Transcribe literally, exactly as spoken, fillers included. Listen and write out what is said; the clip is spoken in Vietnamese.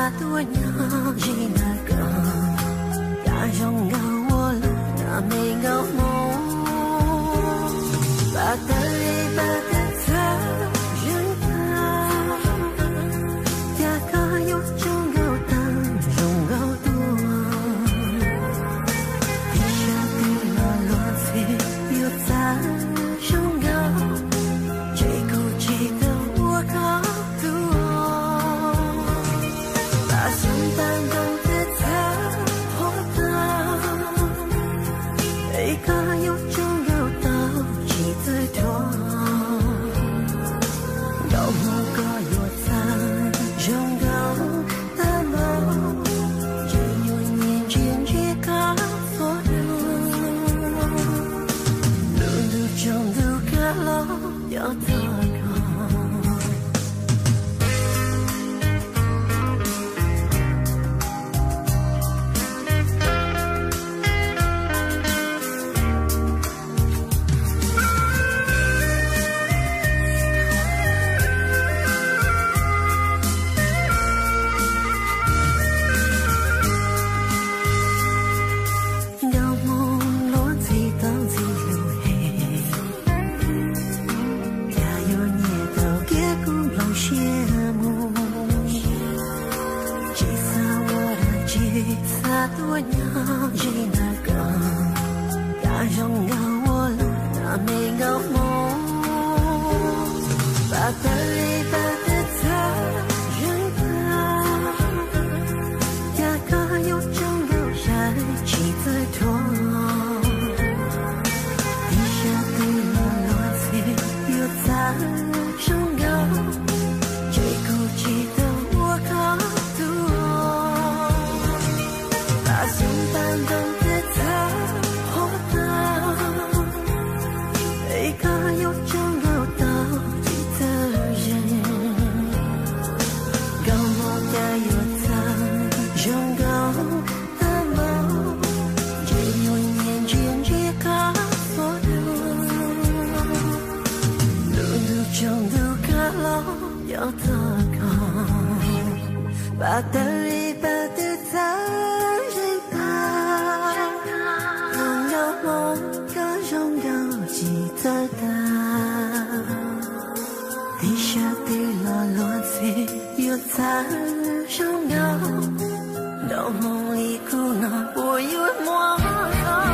satu nyajinaga Kajong gawala na may gamo Batali batata yunta Tia kayo chung gao tan chung gao tua Tisha tila luan si yu ta chung gao Chỉ cô chỉ tao ua cao tua Bà xuân tan đông thế ta hô ta Ấy ca yêu chung gao tao chỉ tới thôi Đâu mô có yêu ta trong gao ta mơ Chỉ nhuận nhìn chuyện chỉ cả phố đường Đường đường trong đường cả lo Yo ta Satu nyajinaga Kajong gawala na may gamo Batali batata yunta Tia kayo chung gao shai chỉ tới thôi Tisha tila luan si yu ta chung gao Chỉ cô chỉ tao ua cao Xuân tan đông thế ta hô ta Ấy ca yêu trong gao tao chỉ tơ dần Gao mô ca yêu ta trong gao ta mơ Chỉ nhuận nhìn chuyện chỉ cả phố đường Đường đường trong đường cả lo yo ta còn Bà ta đi bà tư ta Tisha tila luan si yu ta trong nhau Đâu mong ý cô nào bùi yu mua